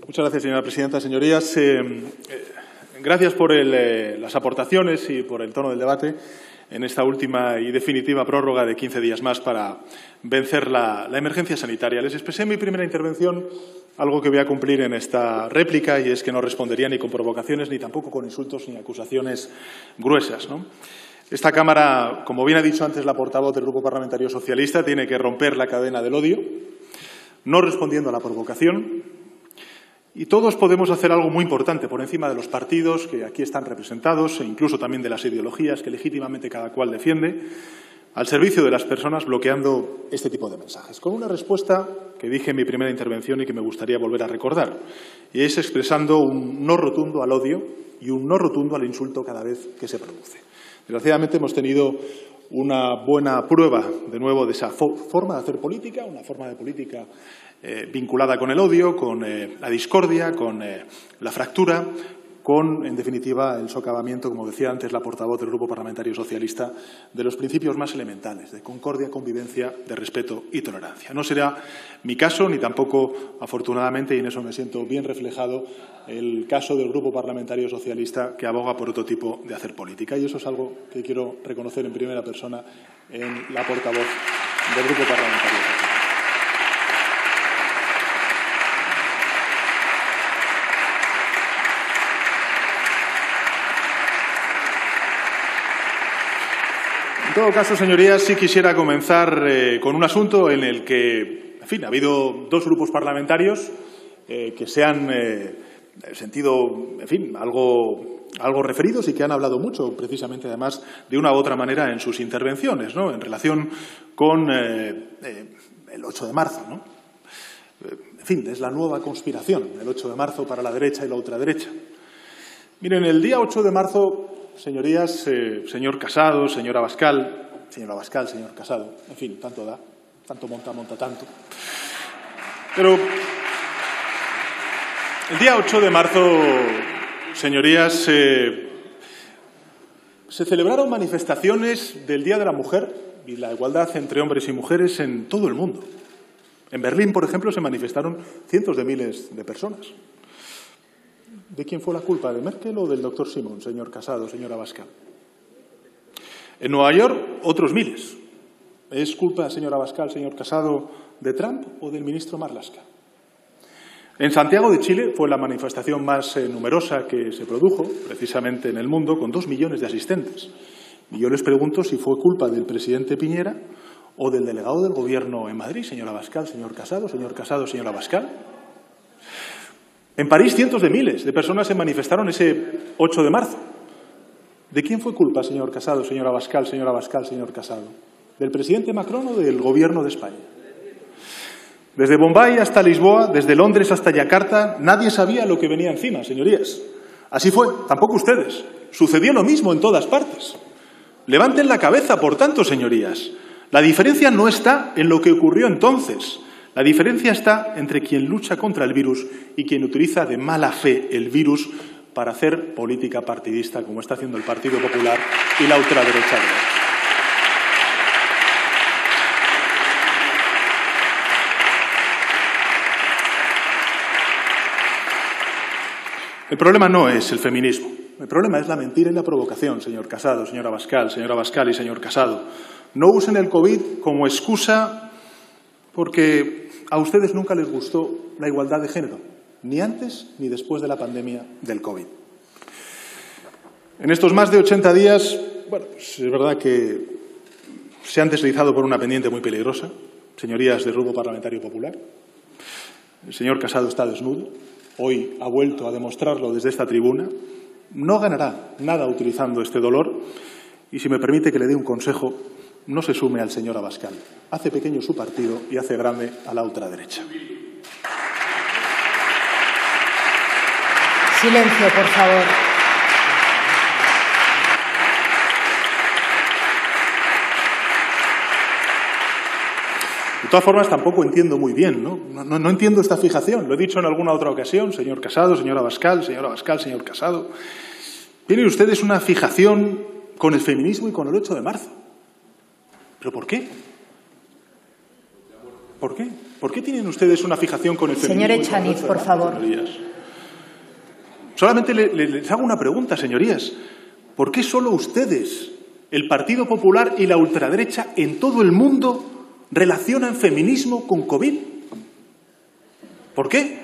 Muchas gracias, señora presidenta. Señorías, gracias por las aportaciones y por el tono del debate en esta última y definitiva prórroga de 15 días más para vencer la emergencia sanitaria. Les expresé en mi primera intervención algo que voy a cumplir en esta réplica, y es que no respondería ni con provocaciones, ni tampoco con insultos ni acusaciones gruesas, ¿no? Esta Cámara, como bien ha dicho antes la portavoz del Grupo Parlamentario Socialista, tiene que romper la cadena del odio, no respondiendo a la provocación. Y todos podemos hacer algo muy importante por encima de los partidos que aquí están representados e incluso también de las ideologías que legítimamente cada cual defiende, al servicio de las personas, bloqueando este tipo de mensajes. Con una respuesta que dije en mi primera intervención y que me gustaría volver a recordar, y es expresando un no rotundo al odio y un no rotundo al insulto cada vez que se produce. Desgraciadamente hemos tenido una buena prueba, de nuevo, de esa forma de hacer política, una forma de política vinculada con el odio, con la discordia, con la fractura, con, en definitiva, el socavamiento, como decía antes la portavoz del Grupo Parlamentario Socialista, de los principios más elementales de concordia, convivencia, de respeto y tolerancia. No será mi caso, ni tampoco, afortunadamente, y en eso me siento bien reflejado, el caso del Grupo Parlamentario Socialista, que aboga por otro tipo de hacer política. Y eso es algo que quiero reconocer en primera persona en la portavoz del Grupo Parlamentario Socialista. En todo caso, señorías, sí quisiera comenzar con un asunto en el que, en fin, ha habido dos grupos parlamentarios que se han sentido, en fin, algo referidos y que han hablado mucho, precisamente, además, de una u otra manera en sus intervenciones, ¿no?, en relación con el 8 de marzo, ¿no? En fin, es la nueva conspiración, el 8 de marzo para la derecha y la ultraderecha. Miren, el día 8 de marzo, señorías, señor Casado, señor Abascal, señor Casado, en fin, tanto da, tanto monta tanto. Pero el día 8 de marzo, señorías, se celebraron manifestaciones del Día de la Mujer y la igualdad entre hombres y mujeres en todo el mundo. En Berlín, por ejemplo, se manifestaron cientos de miles de personas. ¿De quién fue la culpa? ¿De Merkel o del doctor Simon, señor Casado, señor Abascal? En Nueva York, otros miles. ¿Es culpa, señor Abascal, señor Casado, de Trump o del ministro Marlaska? En Santiago de Chile fue la manifestación más numerosa que se produjo, precisamente en el mundo, con 2 millones de asistentes. Y yo les pregunto si fue culpa del presidente Piñera o del delegado del Gobierno en Madrid, señor Abascal, señor Casado, señor Abascal. En París, cientos de miles de personas se manifestaron ese 8 de marzo. ¿De quién fue culpa, señor Casado, señor Abascal, señor Casado? ¿Del presidente Macron o del Gobierno de España? Desde Bombay hasta Lisboa, desde Londres hasta Yakarta, nadie sabía lo que venía encima, señorías. Así fue, tampoco ustedes. Sucedió lo mismo en todas partes. Levanten la cabeza, por tanto, señorías. La diferencia no está en lo que ocurrió entonces. La diferencia está entre quien lucha contra el virus y quien utiliza de mala fe el virus para hacer política partidista, como está haciendo el Partido Popular y la ultraderecha. El problema no es el feminismo. El problema es la mentira y la provocación, señor Casado, señor Abascal y señor Casado. No usen el COVID como excusa porque a ustedes nunca les gustó la igualdad de género, ni antes ni después de la pandemia del COVID. En estos más de 80 días, bueno, pues es verdad que se han deslizado por una pendiente muy peligrosa, señorías del Grupo Parlamentario Popular. El señor Casado está desnudo, hoy ha vuelto a demostrarlo desde esta tribuna. No ganará nada utilizando este dolor y, si me permite que le dé un consejo, no se sume al señor Abascal. Hace pequeño su partido y hace grande a la ultraderecha. Silencio, por favor. De todas formas, tampoco entiendo muy bien, ¿no? No entiendo esta fijación. Lo he dicho en alguna otra ocasión, señor Casado, señor Abascal, señor Casado. Tienen ustedes una fijación con el feminismo y con el 8 de marzo. ¿Pero por qué? ¿Por qué? ¿Por qué tienen ustedes una fijación con el feminismo? Señor Echaniz, por favor. Señorías? Solamente les hago una pregunta, señorías. ¿Por qué solo ustedes, el Partido Popular y la ultraderecha en todo el mundo, relacionan feminismo con COVID? ¿Por qué?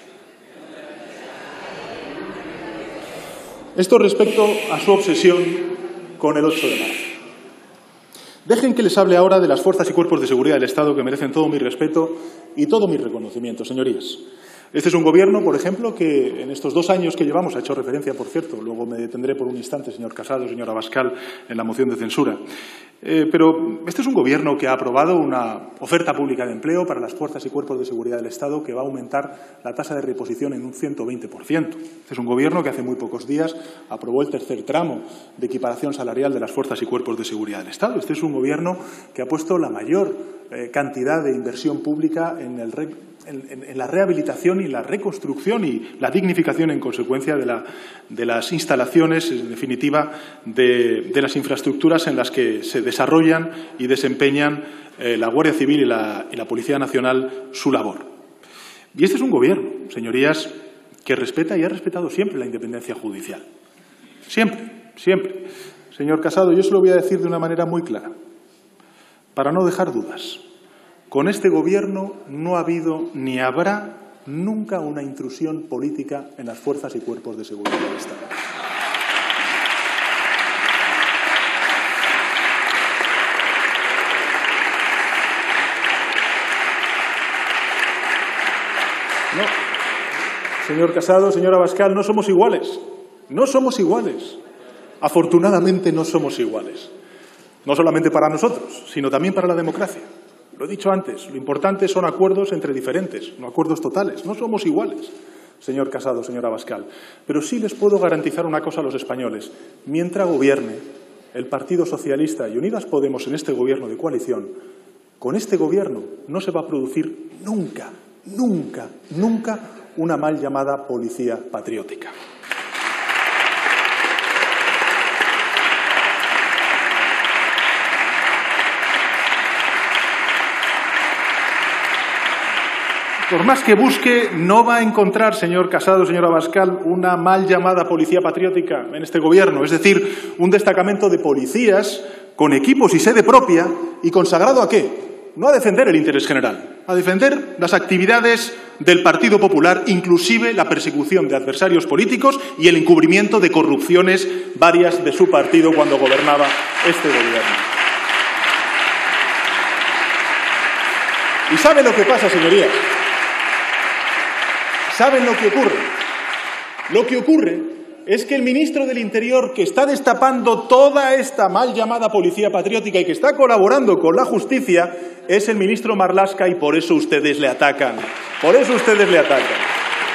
Esto respecto a su obsesión con el 8 de marzo. Dejen que les hable ahora de las fuerzas y cuerpos de seguridad del Estado que merecen todo mi respeto y todo mi reconocimiento, señorías. Este es un gobierno, por ejemplo, que en estos 2 años que llevamos, ha hecho referencia, por cierto, luego me detendré por un instante, señor Casado, señor Abascal, en la moción de censura. Pero este es un gobierno que ha aprobado una oferta pública de empleo para las fuerzas y cuerpos de seguridad del Estado que va a aumentar la tasa de reposición en un 120%. Este es un gobierno que hace muy pocos días aprobó el tercer tramo de equiparación salarial de las fuerzas y cuerpos de seguridad del Estado. Este es un gobierno que ha puesto la mayor cantidad de inversión pública en la rehabilitación y la reconstrucción y la dignificación en consecuencia de las instalaciones, en definitiva, de las infraestructuras en las que se desarrollan y desempeñan la Guardia Civil y la Policía Nacional su labor. Y este es un gobierno, señorías, que respeta y ha respetado siempre la independencia judicial. Siempre, siempre. Señor Casado, yo se lo voy a decir de una manera muy clara, para no dejar dudas. Con este gobierno no ha habido ni habrá nunca una intrusión política en las fuerzas y cuerpos de seguridad del Estado. No, señor Casado, señor Abascal, no somos iguales. No somos iguales. Afortunadamente no somos iguales. No solamente para nosotros, sino también para la democracia. Lo he dicho antes, lo importante son acuerdos entre diferentes, no acuerdos totales. No somos iguales, señor Casado, señor Abascal. Pero sí les puedo garantizar una cosa a los españoles. Mientras gobierne el Partido Socialista y Unidas Podemos en este gobierno de coalición, con este gobierno no se va a producir nunca, nunca, nunca una mal llamada policía patriótica. Por más que busque, no va a encontrar, señor Casado, señor Abascal, una mal llamada policía patriótica en este gobierno. Es decir, un destacamento de policías con equipos y sede propia y consagrado ¿a qué? No a defender el interés general, a defender las actividades del Partido Popular, inclusive la persecución de adversarios políticos y el encubrimiento de corrupciones varias de su partido cuando gobernaba este gobierno. ¿Y sabe lo que pasa, señorías? ¿Saben lo que ocurre? Lo que ocurre es que el ministro del Interior, que está destapando toda esta mal llamada policía patriótica y que está colaborando con la justicia, es el ministro Marlaska y por eso ustedes le atacan. Por eso ustedes le atacan.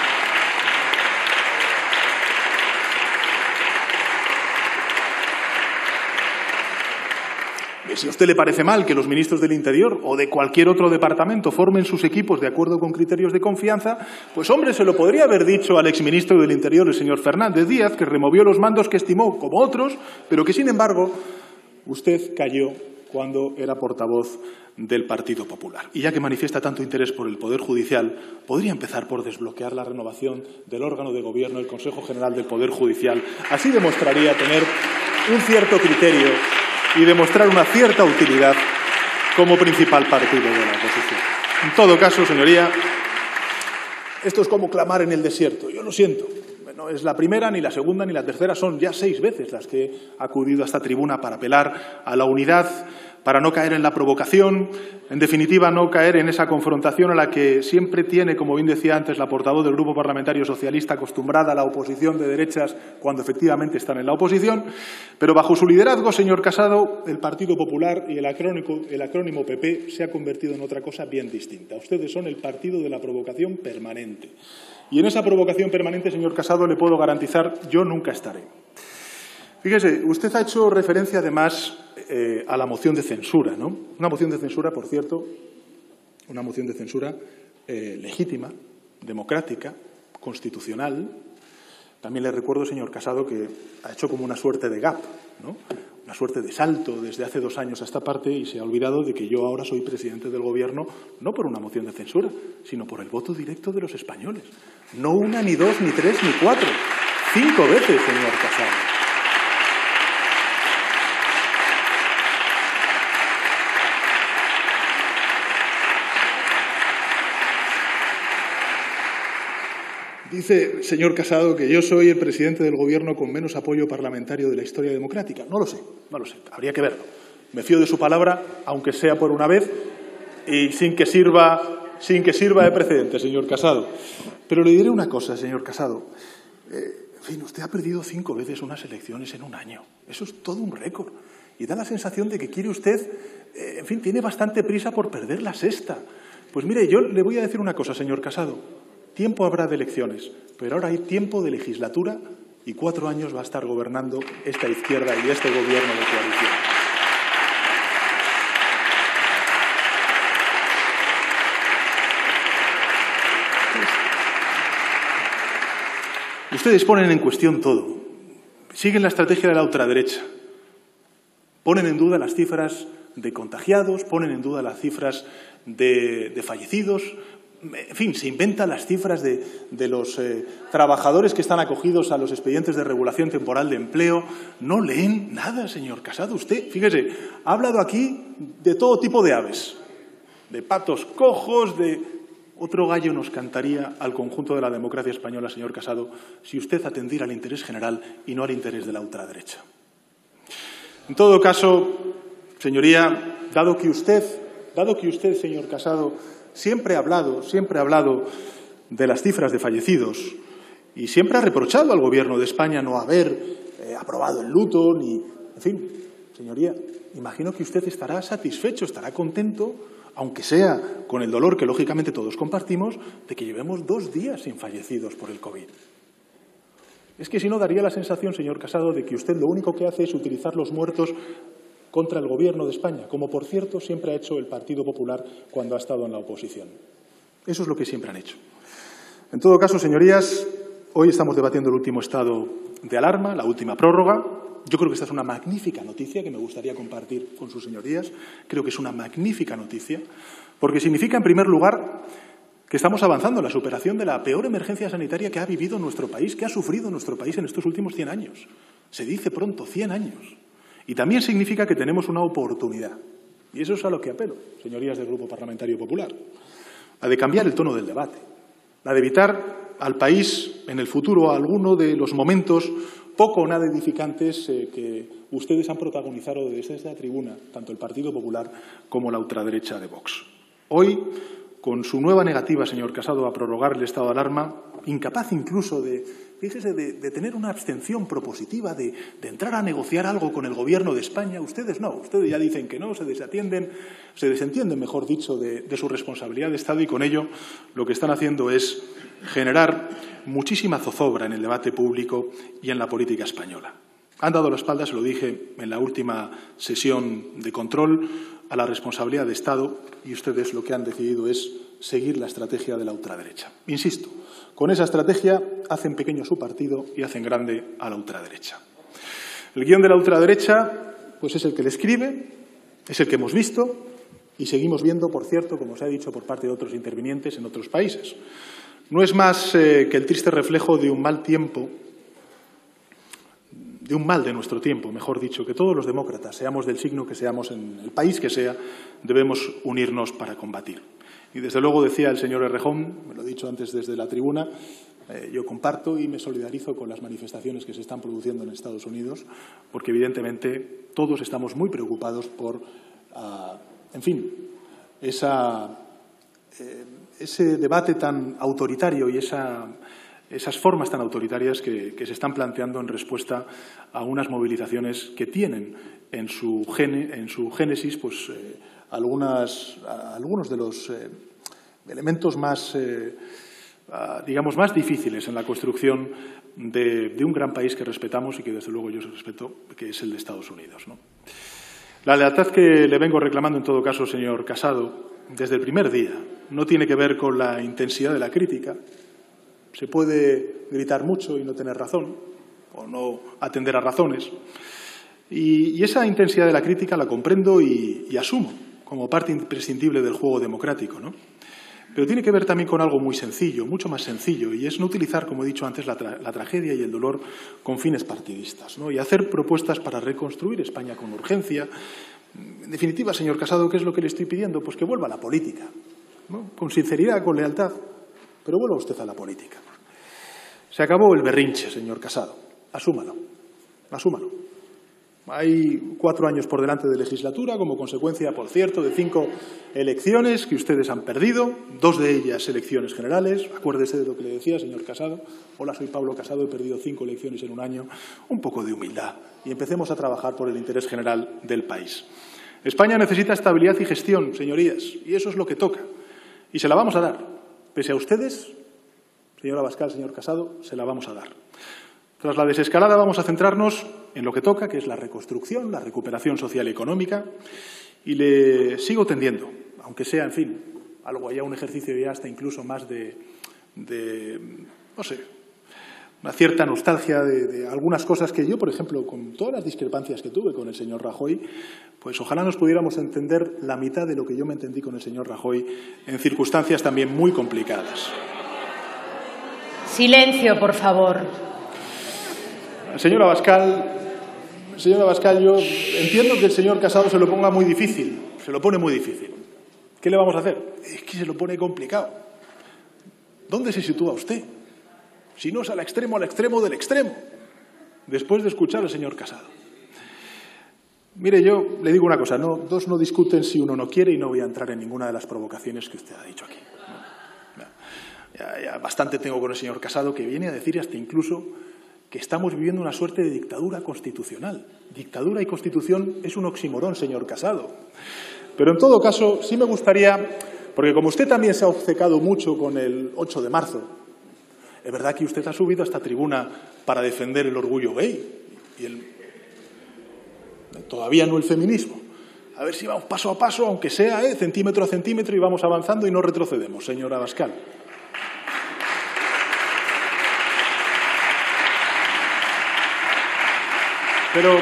Si a usted le parece mal que los ministros del Interior o de cualquier otro departamento formen sus equipos de acuerdo con criterios de confianza, pues hombre, se lo podría haber dicho al exministro del Interior, el señor Fernández Díaz, que removió los mandos que estimó como otros, pero que, sin embargo, usted cayó cuando era portavoz del Partido Popular. Y ya que manifiesta tanto interés por el Poder Judicial, podría empezar por desbloquear la renovación del órgano de gobierno del Consejo General del Poder Judicial. Así demostraría tener un cierto criterio y demostrar una cierta utilidad como principal partido de la oposición. En todo caso, señoría, esto es como clamar en el desierto. Yo lo siento. No es la primera, ni la segunda, ni la tercera. Son ya 6 veces las que he acudido a esta tribuna para apelar a la unidad, para no caer en la provocación, en definitiva, no caer en esa confrontación a la que siempre tiene, como bien decía antes la portavoz del Grupo Parlamentario Socialista, acostumbrada a la oposición de derechas cuando efectivamente están en la oposición. Pero bajo su liderazgo, señor Casado, el Partido Popular y el acrónimo PP se ha convertido en otra cosa bien distinta. Ustedes son el partido de la provocación permanente. Y en esa provocación permanente, señor Casado, le puedo garantizar, yo nunca estaré. Fíjese, usted ha hecho referencia además a la moción de censura, ¿no? Una moción de censura, por cierto, una moción de censura legítima, democrática, constitucional. También le recuerdo, señor Casado, que ha hecho como una suerte de gap, ¿no? una suerte de salto desde hace 2 años a esta parte y se ha olvidado de que yo ahora soy presidente del Gobierno no por una moción de censura, sino por el voto directo de los españoles. No 1, ni 2, ni 3, ni 4. 5 veces, señor Casado. Dice, señor Casado, que yo soy el presidente del Gobierno con menos apoyo parlamentario de la historia democrática. No lo sé, habría que verlo. Me fío de su palabra, aunque sea por una vez, y sin que sirva de precedente, señor Casado. Pero le diré una cosa, señor Casado. En fin, usted ha perdido 5 veces unas elecciones en un año. Eso es todo un récord. Y da la sensación de que quiere usted, en fin, tiene bastante prisa por perder la 6ª. Pues mire, yo le voy a decir una cosa, señor Casado. Tiempo habrá de elecciones, pero ahora hay tiempo de legislatura y 4 años va a estar gobernando esta izquierda y este Gobierno de coalición. Ustedes ponen en cuestión todo. Siguen la estrategia de la ultraderecha. Ponen en duda las cifras de contagiados, ponen en duda las cifras de fallecidos. En fin, se inventan las cifras de los trabajadores que están acogidos a los expedientes de regulación temporal de empleo. No leen nada, señor Casado. Usted, fíjese, ha hablado aquí de todo tipo de aves, de patos cojos, de... Otro gallo nos cantaría al conjunto de la democracia española, señor Casado, si usted atendiera al interés general y no al interés de la ultraderecha. En todo caso, señoría, dado que usted, señor Casado, siempre ha hablado de las cifras de fallecidos y siempre ha reprochado al Gobierno de España no haber aprobado el luto ni... En fin, señoría, imagino que usted estará satisfecho, estará contento, aunque sea con el dolor que lógicamente todos compartimos, de que llevemos 2 días sin fallecidos por el COVID. Es que si no daría la sensación, señor Casado, de que usted lo único que hace es utilizar los muertos contra el Gobierno de España, como por cierto siempre ha hecho el Partido Popular cuando ha estado en la oposición. Eso es lo que siempre han hecho. En todo caso, señorías, hoy estamos debatiendo el último estado de alarma, la última prórroga. Yo creo que esta es una magnífica noticia que me gustaría compartir con sus señorías. Creo que es una magnífica noticia porque significa, en primer lugar, que estamos avanzando en la superación de la peor emergencia sanitaria que ha vivido nuestro país, que ha sufrido nuestro país en estos últimos 100 años. Se dice pronto, 100 años. Y también significa que tenemos una oportunidad. Y eso es a lo que apelo, señorías del Grupo Parlamentario Popular. La de cambiar el tono del debate. La de evitar al país, en el futuro, alguno de los momentos poco o nada edificantes que ustedes han protagonizado desde esta tribuna, tanto el Partido Popular como la ultraderecha de Vox. Hoy, con su nueva negativa, señor Casado, a prorrogar el estado de alarma, incapaz incluso de tener una abstención propositiva, de entrar a negociar algo con el Gobierno de España, ustedes no, ustedes ya dicen que no, se desentienden, mejor dicho, de su responsabilidad de Estado y con ello lo que están haciendo es generar muchísima zozobra en el debate público y en la política española. Han dado la espalda, se lo dije en la última sesión de control, a la responsabilidad de Estado y ustedes lo que han decidido es seguir la estrategia de la ultraderecha. Insisto, con esa estrategia hacen pequeño su partido y hacen grande a la ultraderecha. El guión de la ultraderecha pues es el que le escribe, es el que hemos visto y seguimos viendo, por cierto, como se ha dicho por parte de otros intervinientes en otros países. No es más que el triste reflejo de un mal tiempo, de un mal de nuestro tiempo, mejor dicho, que todos los demócratas, seamos del signo que seamos en el país que sea, debemos unirnos para combatir. Y desde luego decía el señor Errejón, me lo he dicho antes desde la tribuna, yo comparto y me solidarizo con las manifestaciones que se están produciendo en Estados Unidos, porque evidentemente todos estamos muy preocupados por, en fin, ese debate tan autoritario y esas formas tan autoritarias que se están planteando en respuesta a unas movilizaciones que tienen en su génesis pues, algunos de los elementos más, digamos, más difíciles en la construcción de un gran país que respetamos y que desde luego yo respeto, que es el de Estados Unidos, ¿no? La lealtad que le vengo reclamando en todo caso, señor Casado, desde el primer día, no tiene que ver con la intensidad de la crítica. Se puede gritar mucho y no tener razón, o no atender a razones. Y esa intensidad de la crítica la comprendo y asumo como parte imprescindible del juego democrático, ¿no? Pero tiene que ver también con algo muy sencillo, mucho más sencillo, y es no utilizar, como he dicho antes, la tragedia y el dolor con fines partidistas, ¿no? Y hacer propuestas para reconstruir España con urgencia. En definitiva, señor Casado, ¿qué es lo que le estoy pidiendo? Pues que vuelva a la política, ¿no? Con sinceridad, con lealtad, pero vuelva usted a la política. Se acabó el berrinche, señor Casado. Asúmalo, asúmalo. Hay 4 años por delante de legislatura, como consecuencia, por cierto, de 5 elecciones que ustedes han perdido, 2 de ellas elecciones generales. Acuérdese de lo que le decía, señor Casado. Hola, soy Pablo Casado, he perdido 5 elecciones en un año. Un poco de humildad y empecemos a trabajar por el interés general del país. España necesita estabilidad y gestión, señorías, y eso es lo que toca. Y se la vamos a dar. Pese a ustedes, señora Abascal, señor Casado, se la vamos a dar. Tras la desescalada vamos a centrarnos en lo que toca, que es la reconstrucción, la recuperación social y económica, y le sigo tendiendo, aunque sea, en fin, algo allá, un ejercicio ya hasta incluso más de no sé, una cierta nostalgia de algunas cosas que yo, por ejemplo, con todas las discrepancias que tuve con el señor Rajoy, pues ojalá nos pudiéramos entender la mitad de lo que yo me entendí con el señor Rajoy en circunstancias también muy complicadas. Silencio, por favor. Señora Abascal, yo entiendo que el señor Casado se lo ponga muy difícil, se lo pone muy difícil. ¿Qué le vamos a hacer? Es que se lo pone complicado. ¿Dónde se sitúa usted? Si no es al extremo del extremo, después de escuchar al señor Casado. Mire, yo le digo una cosa, dos no discuten si uno no quiere y no voy a entrar en ninguna de las provocaciones que usted ha dicho aquí. Ya bastante tengo con el señor Casado, que viene a decir hasta incluso que estamos viviendo una suerte de dictadura constitucional. Dictadura y constitución es un oxímoron, señor Casado. Pero en todo caso, sí me gustaría, porque como usted también se ha obcecado mucho con el 8 de marzo, es verdad que usted ha subido a esta tribuna para defender el orgullo gay y todavía no el feminismo. A ver si vamos paso a paso, aunque sea centímetro a centímetro, y vamos avanzando y no retrocedemos, señora Abascal. Pero,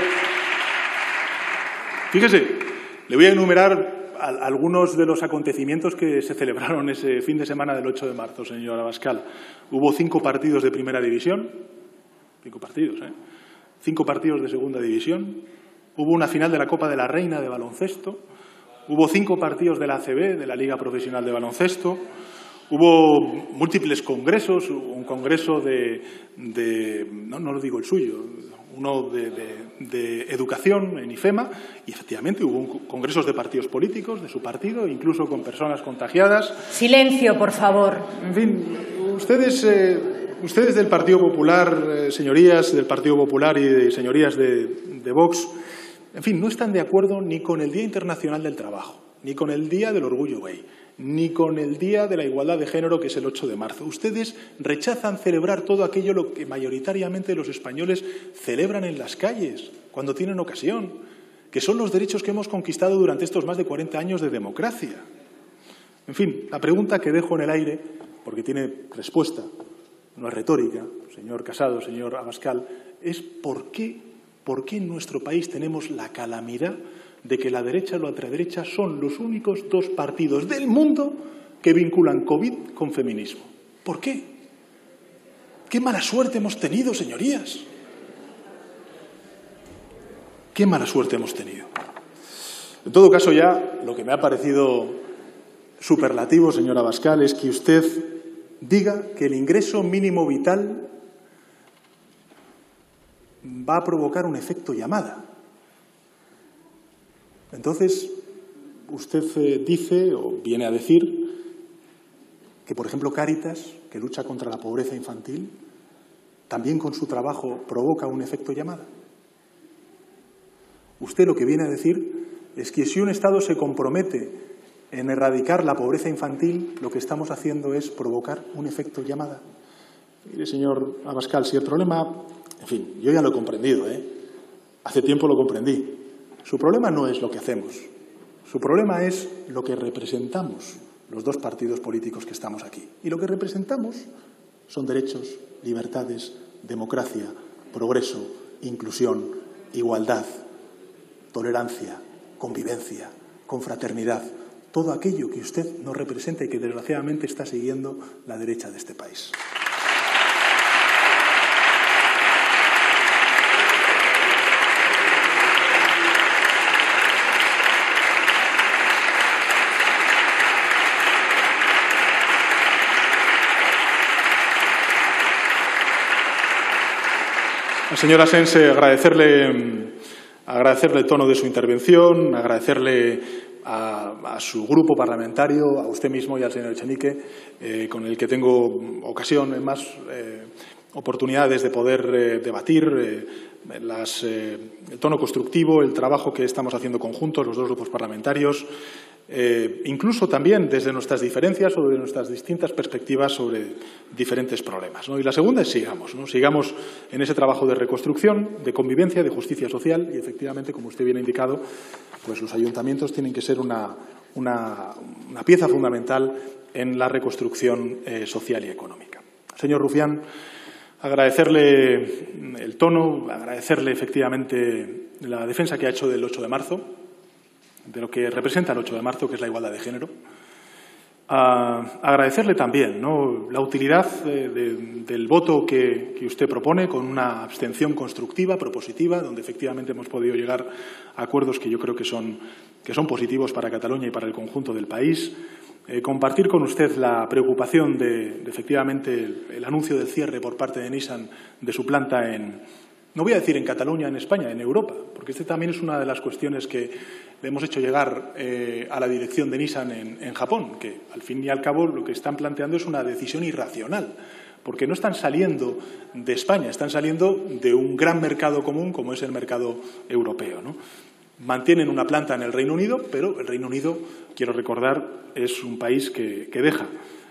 fíjese, le voy a enumerar algunos de los acontecimientos que se celebraron ese fin de semana del 8 de marzo, señora Abascal. Hubo 5 partidos de primera división, 5 partidos, 5 partidos de segunda división, hubo una final de la Copa de la Reina de baloncesto, hubo 5 partidos de la ACB, de la Liga Profesional de Baloncesto, hubo múltiples congresos, un congreso no lo digo el suyo, uno de educación en IFEMA, y efectivamente hubo congresos de partidos políticos, de su partido, incluso con personas contagiadas. Silencio, por favor. En fin, ustedes del Partido Popular, señorías del Partido Popular y señorías de Vox, en fin, no están de acuerdo ni con el Día Internacional del Trabajo, ni con el Día del Orgullo Gay, ni con el Día de la Igualdad de Género, que es el 8 de marzo. Ustedes rechazan celebrar todo aquello lo que mayoritariamente los españoles celebran en las calles, cuando tienen ocasión, que son los derechos que hemos conquistado durante estos más de 40 años de democracia. En fin, la pregunta que dejo en el aire, porque tiene respuesta, no es retórica, señor Casado, señor Abascal, es ¿por qué en nuestro país tenemos la calamidad de que la derecha y la ultraderecha son los únicos 2 partidos del mundo que vinculan COVID con feminismo? ¿Por qué? ¡Qué mala suerte hemos tenido, señorías! ¡Qué mala suerte hemos tenido! En todo caso, ya lo que me ha parecido superlativo, señora Abascal, es que usted diga que el ingreso mínimo vital va a provocar un efecto llamada. Entonces, usted dice o viene a decir que, por ejemplo, Cáritas, que lucha contra la pobreza infantil, también con su trabajo provoca un efecto llamada. Usted lo que viene a decir es que si un Estado se compromete en erradicar la pobreza infantil, lo que estamos haciendo es provocar un efecto llamada. Mire, señor Abascal, si el problema, en fin, yo ya lo he comprendido, hace tiempo lo comprendí. Su problema no es lo que hacemos, su problema es lo que representamos los 2 partidos políticos que estamos aquí. Y lo que representamos son derechos, libertades, democracia, progreso, inclusión, igualdad, tolerancia, convivencia, confraternidad, todo aquello que usted no representa y que desgraciadamente está siguiendo la derecha de este país. Señora Sense, agradecerle el tono de su intervención, agradecerle a su grupo parlamentario, a usted mismo y al señor Echenique, con el que tengo ocasión en más oportunidades de poder debatir el tono constructivo, el trabajo que estamos haciendo conjuntos, los dos grupos parlamentarios, incluso también desde nuestras diferencias o de nuestras distintas perspectivas sobre diferentes problemas, ¿no? Y la segunda es sigamos, ¿no? Sigamos en ese trabajo de reconstrucción, de convivencia, de justicia social y, efectivamente, como usted bien ha indicado, pues los ayuntamientos tienen que ser una pieza fundamental en la reconstrucción social y económica. Señor Rufián, agradecerle el tono, agradecerle efectivamente la defensa que ha hecho del 8 de marzo, de lo que representa el 8 de marzo, que es la igualdad de género. Agradecerle también, ¿no?, la utilidad del voto que usted propone con una abstención constructiva, propositiva, donde efectivamente hemos podido llegar a acuerdos que yo creo que son positivos para Cataluña y para el conjunto del país. Compartir con usted la preocupación de efectivamente el anuncio del cierre por parte de Nissan de su planta no voy a decir en Cataluña, en España, en Europa, porque también es una de las cuestiones que le hemos hecho llegar a la dirección de Nissan en Japón, que al fin y al cabo lo que están planteando es una decisión irracional, porque no están saliendo de España, están saliendo de un gran mercado común como es el mercado europeo, ¿no? Mantienen una planta en el Reino Unido, pero el Reino Unido, quiero recordar, es un país que deja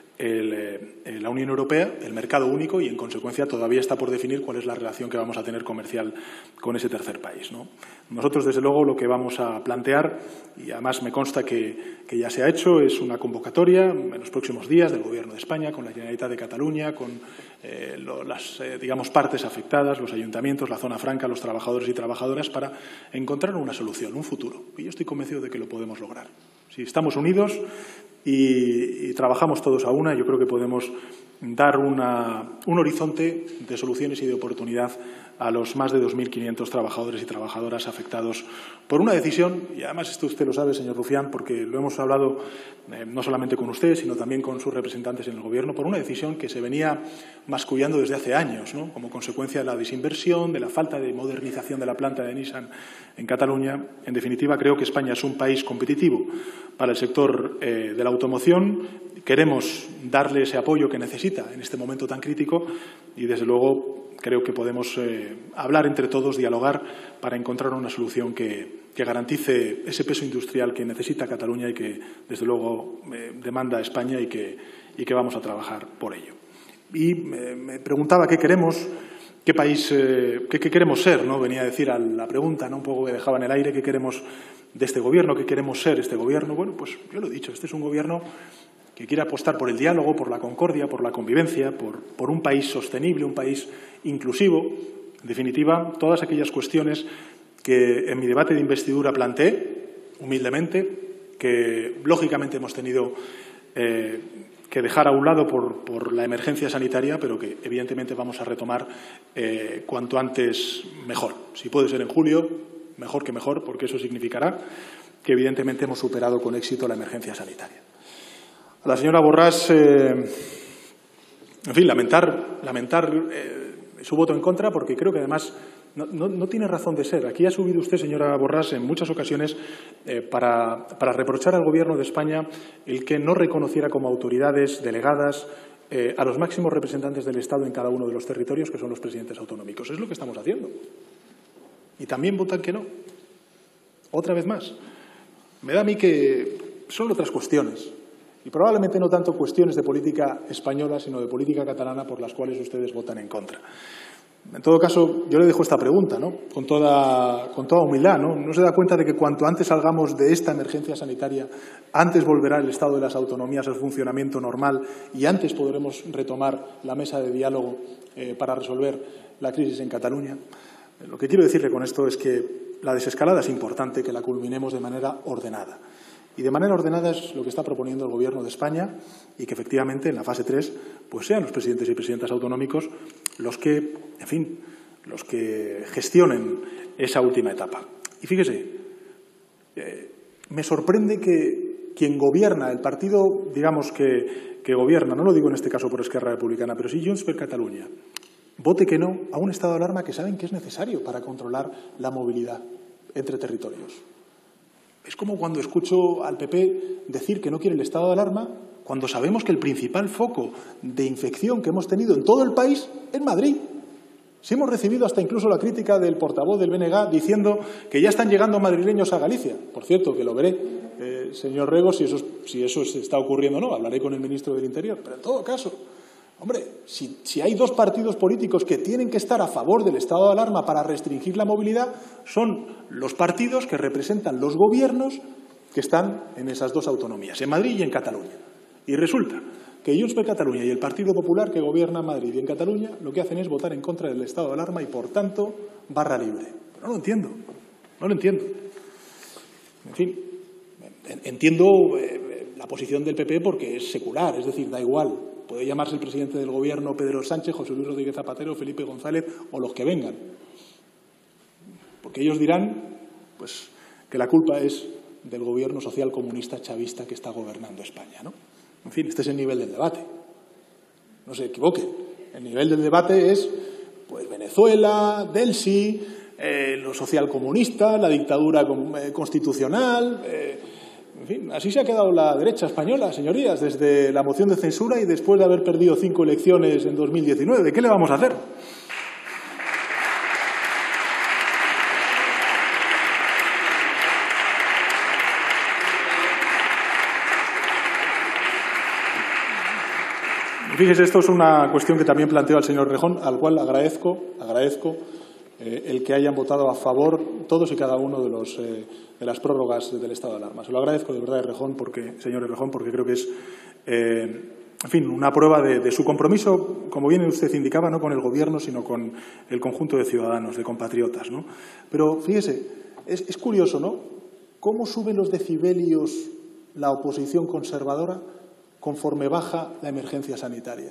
la Unión Europea, el mercado único, y en consecuencia todavía está por definir cuál es la relación que vamos a tener comercial con ese tercer país, ¿no? Nosotros, desde luego, lo que vamos a plantear, y además me consta que ya se ha hecho, es una convocatoria en los próximos días del Gobierno de España, con la Generalitat de Cataluña, con las digamos, partes afectadas, los ayuntamientos, la zona franca, los trabajadores y trabajadoras, para encontrar una solución, un futuro. Y yo estoy convencido de que lo podemos lograr. Si estamos unidos y trabajamos todos a una, yo creo que podemos dar un horizonte de soluciones y de oportunidad a los más de 2.500 trabajadores y trabajadoras afectados por una decisión, y además esto usted lo sabe, señor Rufián, porque lo hemos hablado no solamente con usted, sino también con sus representantes en el Gobierno, por una decisión que se venía mascullando desde hace años, ¿no?, como consecuencia de la desinversión, de la falta de modernización de la planta de Nissan en Cataluña. En definitiva, creo que España es un país competitivo para el sector de la automoción. Queremos darle ese apoyo que necesita en este momento tan crítico y, desde luego, creo que podemos hablar entre todos, dialogar para encontrar una solución que garantice ese peso industrial que necesita Cataluña y que, desde luego, demanda España y que vamos a trabajar por ello. Y me preguntaba qué queremos, qué país, qué queremos ser, ¿no? Venía a decir a la pregunta, ¿no?, un poco que dejaba en el aire, qué queremos de este Gobierno, qué queremos ser este Gobierno. Bueno, pues yo lo he dicho, este es un Gobierno que quiere apostar por el diálogo, por la concordia, por la convivencia, por un país sostenible, un país inclusivo. En definitiva, todas aquellas cuestiones que en mi debate de investidura planteé, humildemente, que lógicamente hemos tenido que dejar a un lado por la emergencia sanitaria, pero que evidentemente vamos a retomar cuanto antes mejor. Si puede ser en julio, mejor que mejor, porque eso significará que evidentemente hemos superado con éxito la emergencia sanitaria. A la señora Borràs, en fin, lamentar su voto en contra, porque creo que además no tiene razón de ser. Aquí ha subido usted, señora Borràs, en muchas ocasiones para reprochar al Gobierno de España el que no reconociera como autoridades delegadas a los máximos representantes del Estado en cada uno de los territorios, que son los presidentes autonómicos. Es lo que estamos haciendo. Y también votan que no. Otra vez más. Me da a mí que son otras cuestiones. Y probablemente no tanto cuestiones de política española, sino de política catalana por las cuales ustedes votan en contra. En todo caso, yo le dejo esta pregunta, ¿no?, con toda humildad, ¿no? ¿No se da cuenta de que cuanto antes salgamos de esta emergencia sanitaria, antes volverá el Estado de las autonomías al funcionamiento normal y antes podremos retomar la mesa de diálogo para resolver la crisis en Cataluña? Lo que quiero decirle con esto es que la desescalada es importante que la culminemos de manera ordenada. Y de manera ordenada es lo que está proponiendo el Gobierno de España y que efectivamente en la fase 3 pues sean los presidentes y presidentas autonómicos los que, en fin, los que gestionen esa última etapa. Y fíjese, me sorprende que quien gobierna, el partido, digamos, que gobierna, no lo digo en este caso por Esquerra Republicana, pero sí Junts per Catalunya, vote que no a un estado de alarma que saben que es necesario para controlar la movilidad entre territorios. Es como cuando escucho al PP decir que no quiere el estado de alarma cuando sabemos que el principal foco de infección que hemos tenido en todo el país es Madrid. Si hemos recibido hasta incluso la crítica del portavoz del BNG diciendo que ya están llegando madrileños a Galicia. Por cierto, que lo veré, señor Rego, si eso se está ocurriendo o no. Hablaré con el ministro del Interior. Pero en todo caso, hombre, si hay dos partidos políticos que tienen que estar a favor del estado de alarma para restringir la movilidad, son los partidos que representan los gobiernos que están en esas dos autonomías, en Madrid y en Cataluña. Y resulta que Junts per Catalunya y el Partido Popular que gobierna en Madrid y en Cataluña lo que hacen es votar en contra del estado de alarma y, por tanto, barra libre. Pero no lo entiendo, no lo entiendo. En fin, entiendo la posición del PP porque es secular, es decir, da igual. Puede llamarse el presidente del Gobierno Pedro Sánchez, José Luis Rodríguez Zapatero, Felipe González o los que vengan. Porque ellos dirán pues, que la culpa es del Gobierno social comunista chavista que está gobernando España, ¿no? En fin, este es el nivel del debate. No se equivoquen. El nivel del debate es pues, Venezuela, Delsi, lo social comunista, la dictadura constitucional. En fin, así se ha quedado la derecha española, señorías, desde la moción de censura y después de haber perdido 5 elecciones en 2019. ¿Qué le vamos a hacer? Fíjese, esto es una cuestión que también planteó el señor Rejón, al cual agradezco el que hayan votado a favor todos y cada uno de las prórrogas del estado de alarma. Se lo agradezco de verdad, señor Rejón, porque creo que es, en fin, una prueba de su compromiso, como bien usted indicaba, no con el Gobierno, sino con el conjunto de ciudadanos, de compatriotas, ¿no? Pero fíjese, es curioso, ¿no?, cómo suben los decibelios la oposición conservadora conforme baja la emergencia sanitaria.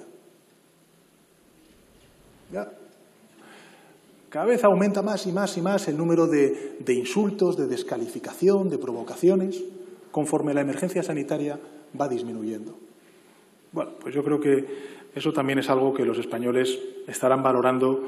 Ya. Cada vez aumenta más y más y más el número de insultos, de descalificación, de provocaciones, conforme la emergencia sanitaria va disminuyendo. Bueno, pues yo creo que eso también es algo que los españoles estarán valorando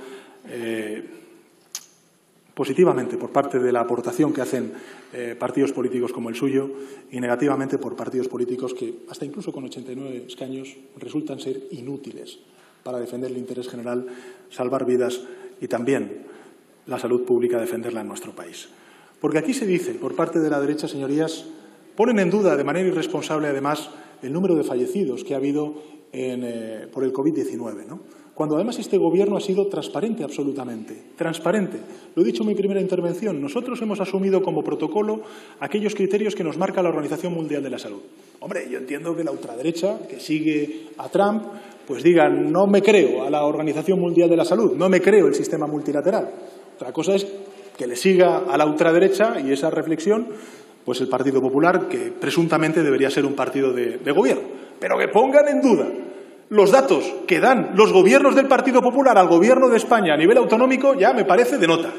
positivamente por parte de la aportación que hacen partidos políticos como el suyo y negativamente por partidos políticos que, hasta incluso con 89 escaños, resultan ser inútiles para defender el interés general, salvar vidas y también la salud pública, defenderla en nuestro país. Porque aquí se dice, por parte de la derecha, señorías, ponen en duda de manera irresponsable, además, el número de fallecidos que ha habido por el COVID-19, ¿no? Cuando además este Gobierno ha sido transparente absolutamente. Transparente. Lo he dicho en mi primera intervención. Nosotros hemos asumido como protocolo aquellos criterios que nos marca la Organización Mundial de la Salud. Hombre, yo entiendo que la ultraderecha, que sigue a Trump, pues diga, no me creo a la Organización Mundial de la Salud, no me creo el sistema multilateral. Otra cosa es que le siga a la ultraderecha y esa reflexión, pues el Partido Popular, que presuntamente debería ser un partido de gobierno. Pero que pongan en duda los datos que dan los gobiernos del Partido Popular al Gobierno de España a nivel autonómico ya me parece de nota.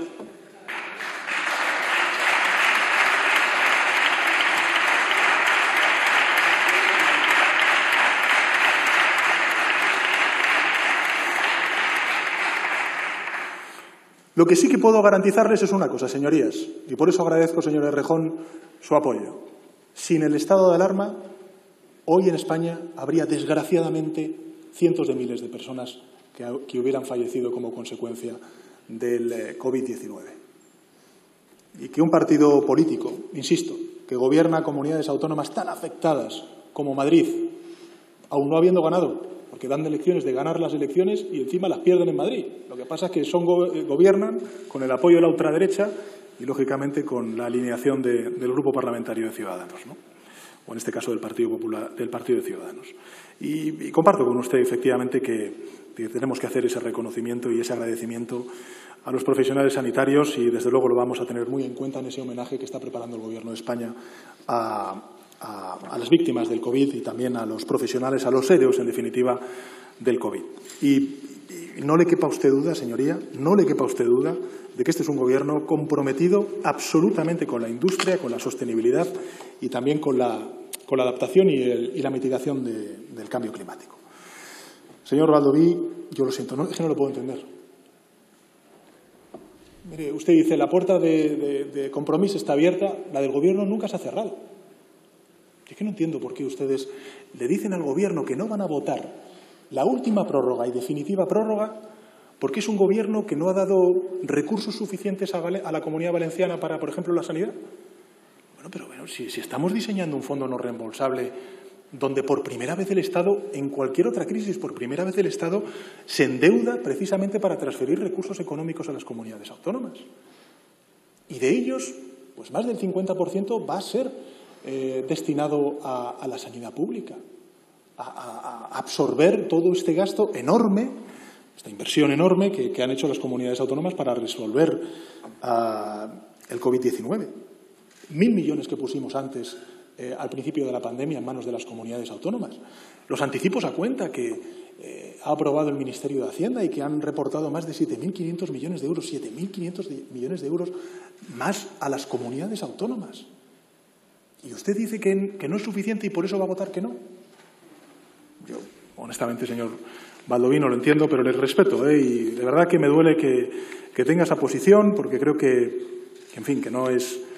Lo que sí que puedo garantizarles es una cosa, señorías, y por eso agradezco, señor Errejón, su apoyo. Sin el estado de alarma, hoy en España habría, desgraciadamente, cientos de miles de personas que hubieran fallecido como consecuencia del COVID-19. Y que un partido político, insisto, que gobierna comunidades autónomas tan afectadas como Madrid, aun no habiendo ganado, porque dan elecciones de ganar las elecciones y encima las pierden en Madrid. Lo que pasa es que gobiernan con el apoyo de la ultraderecha y, lógicamente, con la alineación del Grupo Parlamentario de Ciudadanos, ¿no?, o en este caso del Partido Popular, del Partido de Ciudadanos. Y comparto con usted, efectivamente, que tenemos que hacer ese reconocimiento y ese agradecimiento a los profesionales sanitarios y, desde luego, lo vamos a tener muy en cuenta en ese homenaje que está preparando el Gobierno de España a las víctimas del COVID y también a los profesionales, a los héroes, en definitiva, del COVID. Y no le quepa a usted duda, señoría, no le quepa a usted duda de que este es un Gobierno comprometido absolutamente con la industria, con la sostenibilidad y también con la adaptación y la mitigación del cambio climático. Señor Baldoví, yo lo siento, es que no lo puedo entender. Mire, usted dice, la puerta de Compromís está abierta, la del Gobierno nunca se ha cerrado. Es que no entiendo por qué ustedes le dicen al Gobierno que no van a votar la última prórroga y definitiva prórroga porque es un Gobierno que no ha dado recursos suficientes a la Comunidad Valenciana para, por ejemplo, la sanidad. Bueno, si estamos diseñando un fondo no reembolsable donde por primera vez el Estado, en cualquier otra crisis, por primera vez el Estado se endeuda precisamente para transferir recursos económicos a las comunidades autónomas. Y de ellos, pues más del 50% va a ser destinado a la sanidad pública, a absorber todo este gasto enorme, esta inversión enorme que han hecho las comunidades autónomas para resolver el COVID-19. 1.000 millones que pusimos antes al principio de la pandemia en manos de las comunidades autónomas. Los anticipos a cuenta que ha aprobado el Ministerio de Hacienda y que han reportado más de 7.500 millones de euros, 7.500 millones de euros más a las comunidades autónomas. Y usted dice que no es suficiente y por eso va a votar que no. Yo, honestamente, señor Baldoví, no lo entiendo, pero le respeto, y de verdad que me duele que tenga esa posición, porque creo que no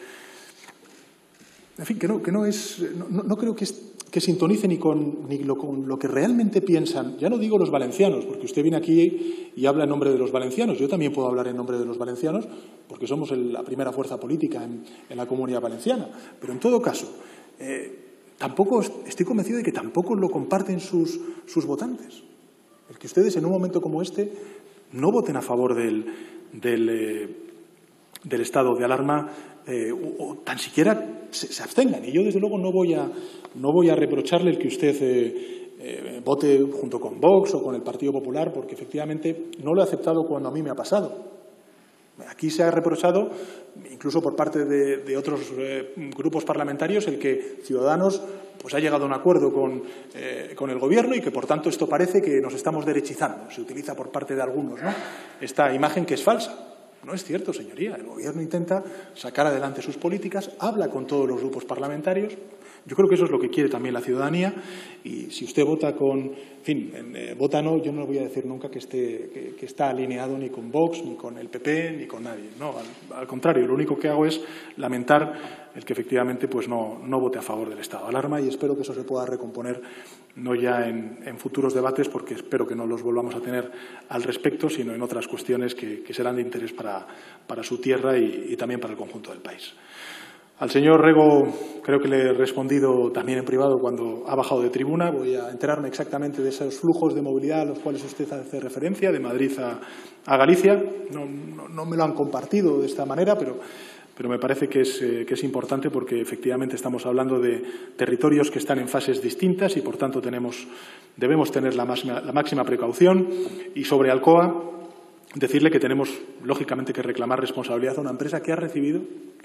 creo que sintonice ni con lo que realmente piensan. Ya no digo los valencianos, porque usted viene aquí y habla en nombre de los valencianos. Yo también puedo hablar en nombre de los valencianos, porque somos la primera fuerza política en la Comunidad Valenciana. Pero en todo caso, tampoco estoy convencido de que tampoco lo comparten sus votantes. El que ustedes en un momento como este no voten a favor del estado de alarma o tan siquiera se abstengan. Y yo, desde luego, no voy a reprocharle el que usted vote junto con Vox o con el Partido Popular, porque efectivamente no lo he aceptado cuando a mí me ha pasado. Aquí se ha reprochado, incluso por parte de otros grupos parlamentarios, el que Ciudadanos pues ha llegado a un acuerdo con el Gobierno y que, por tanto, esto parece que nos estamos derechizando. Se utiliza por parte de algunos, ¿no?, esta imagen que es falsa. No es cierto, señoría. El Gobierno intenta sacar adelante sus políticas, habla con todos los grupos parlamentarios. Yo creo que eso es lo que quiere también la ciudadanía. Y si usted vota vota no, yo no voy a decir nunca que está alineado ni con Vox, ni con el PP, ni con nadie. No, al contrario, lo único que hago es lamentar el que efectivamente pues no vote a favor del estado de alarma, y espero que eso se pueda recomponer no ya en futuros debates, porque espero que no los volvamos a tener al respecto, sino en otras cuestiones que serán de interés para su tierra y también para el conjunto del país. Al señor Rego creo que le he respondido también en privado cuando ha bajado de tribuna. Voy a enterarme exactamente de esos flujos de movilidad a los cuales usted hace referencia, de Madrid a Galicia. No me lo han compartido de esta manera, pero me parece que es importante, porque efectivamente estamos hablando de territorios que están en fases distintas y, por tanto, debemos tener la máxima precaución. Y sobre Alcoa, decirle que tenemos, lógicamente, que reclamar responsabilidad a una empresa que ha recibido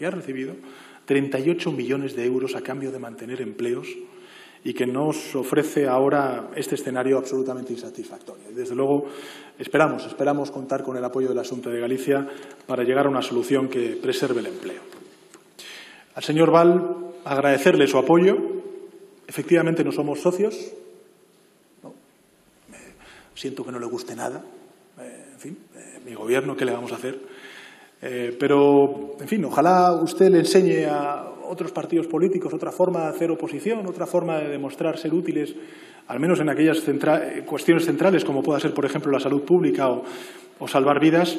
38 millones de euros a cambio de mantener empleos y que nos ofrece ahora este escenario absolutamente insatisfactorio. Desde luego, esperamos contar con el apoyo de la Xunta de Galicia para llegar a una solución que preserve el empleo. Al señor Val, agradecerle su apoyo. Efectivamente, no somos socios. ¿No? Siento que no le guste nada. Mi Gobierno, ¿qué le vamos a hacer? Pero, ojalá usted le enseñe a otros partidos políticos otra forma de hacer oposición, otra forma de demostrar ser útiles, al menos en aquellas cuestiones centrales, como pueda ser, por ejemplo, la salud pública o salvar vidas.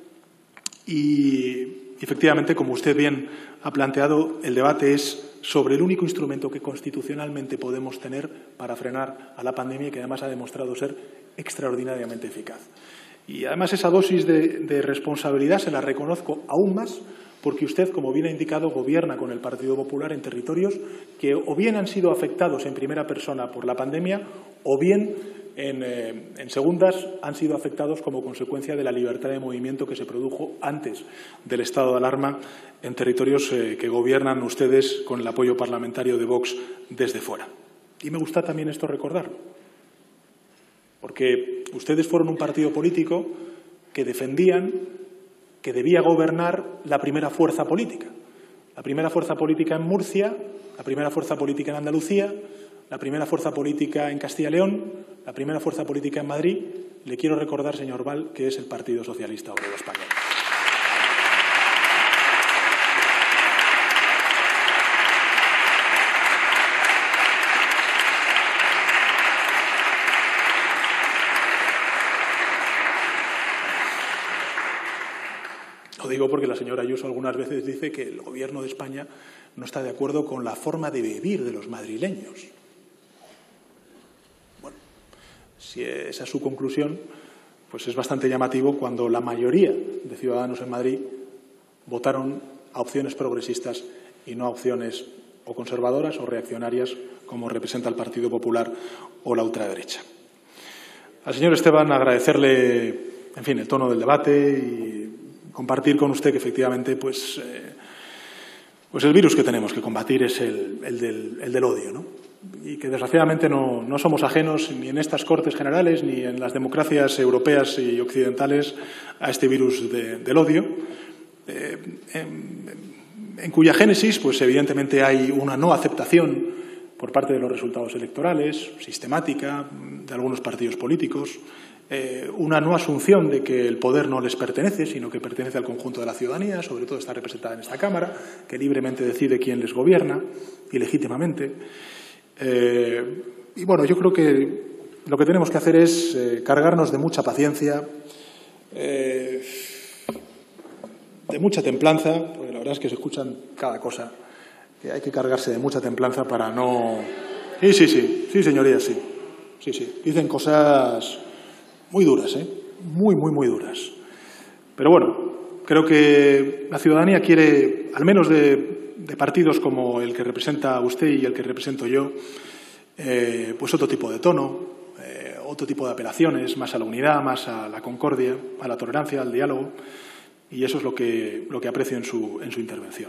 Y, efectivamente, como usted bien ha planteado, el debate es sobre el único instrumento que constitucionalmente podemos tener para frenar a la pandemia y que además ha demostrado ser extraordinariamente eficaz. Y además esa dosis de responsabilidad se la reconozco aún más porque usted, como bien ha indicado, gobierna con el Partido Popular en territorios que o bien han sido afectados en primera persona por la pandemia o bien en segundas han sido afectados como consecuencia de la libertad de movimiento que se produjo antes del estado de alarma en territorios que gobiernan ustedes con el apoyo parlamentario de Vox desde fuera. Y me gusta también esto recordarlo, porque ustedes fueron un partido político que defendían que debía gobernar la primera fuerza política. La primera fuerza política en Murcia, la primera fuerza política en Andalucía, la primera fuerza política en Castilla y León, la primera fuerza política en Madrid. Le quiero recordar, señor Val, que es el Partido Socialista Obrero Español. Lo digo porque la señora Ayuso algunas veces dice que el Gobierno de España no está de acuerdo con la forma de vivir de los madrileños. Bueno, si esa es su conclusión, pues es bastante llamativo cuando la mayoría de ciudadanos en Madrid votaron a opciones progresistas y no a opciones o conservadoras o reaccionarias como representa el Partido Popular o la ultraderecha. Al señor Esteban agradecerle, en fin, el tono del debate y compartir con usted que efectivamente pues el virus que tenemos que combatir es el del odio, ¿no? Y que desgraciadamente no somos ajenos ni en estas Cortes Generales ni en las democracias europeas y occidentales a este virus del odio, en cuya génesis pues evidentemente hay una no aceptación por parte de los resultados electorales, sistemática, de algunos partidos políticos, una no asunción de que el poder no les pertenece, sino que pertenece al conjunto de la ciudadanía, sobre todo está representada en esta Cámara, que libremente decide quién les gobierna y legítimamente. Y bueno, yo creo que lo que tenemos que hacer es cargarnos de mucha paciencia, de mucha templanza, porque la verdad es que se escuchan cada cosa, que hay que cargarse de mucha templanza para no... Sí, señorías, sí. Dicen cosas muy duras, muy duras. Pero bueno, creo que la ciudadanía quiere, al menos de partidos como el que representa usted y el que represento yo, pues otro tipo de tono, otro tipo de apelaciones, más a la unidad, más a la concordia, a la tolerancia, al diálogo, y eso es lo que aprecio en su intervención.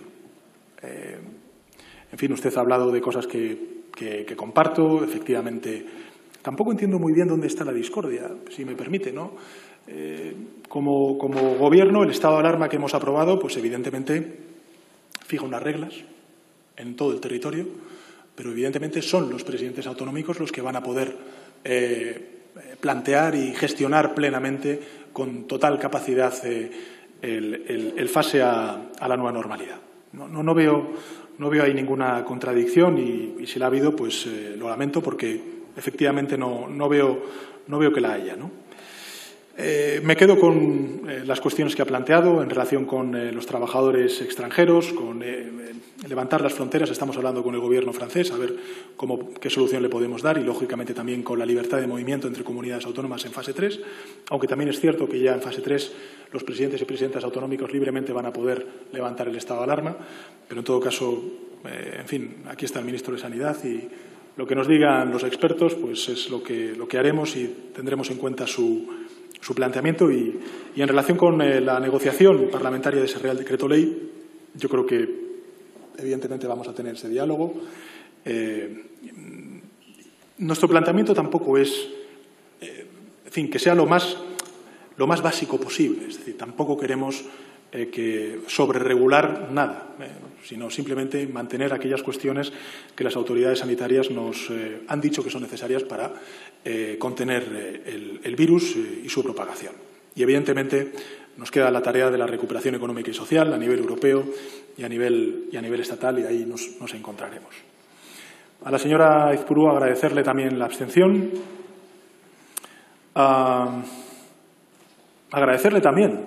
En fin, usted ha hablado de cosas que comparto, efectivamente. Tampoco entiendo muy bien dónde está la discordia, si me permite, ¿no? Como Gobierno, el estado de alarma que hemos aprobado, pues evidentemente fija unas reglas en todo el territorio, pero evidentemente son los presidentes autonómicos los que van a poder plantear y gestionar plenamente, con total capacidad, el fase a la nueva normalidad. No veo ahí ninguna contradicción y si la ha habido, pues lo lamento porque efectivamente no veo que la haya, ¿no? Me quedo con las cuestiones que ha planteado en relación con los trabajadores extranjeros, con levantar las fronteras. Estamos hablando con el Gobierno francés a ver qué solución le podemos dar y, lógicamente, también con la libertad de movimiento entre comunidades autónomas en fase 3, aunque también es cierto que ya en fase 3 los presidentes y presidentas autonómicos libremente van a poder levantar el estado de alarma, pero en todo caso, en fin, aquí está el ministro de Sanidad y lo que nos digan los expertos pues es lo que haremos y tendremos en cuenta su planteamiento. Y en relación con la negociación parlamentaria de ese Real Decreto Ley, yo creo que evidentemente vamos a tener ese diálogo. Nuestro planteamiento tampoco es, en fin, que sea lo más básico posible. Es decir, tampoco queremos que sobreregular nada, sino simplemente mantener aquellas cuestiones que las autoridades sanitarias nos han dicho que son necesarias para contener el virus y su propagación. Y, evidentemente, nos queda la tarea de la recuperación económica y social a nivel europeo y a nivel estatal, y ahí nos encontraremos. A la señora Aizpurúa agradecerle también la abstención. Agradecerle también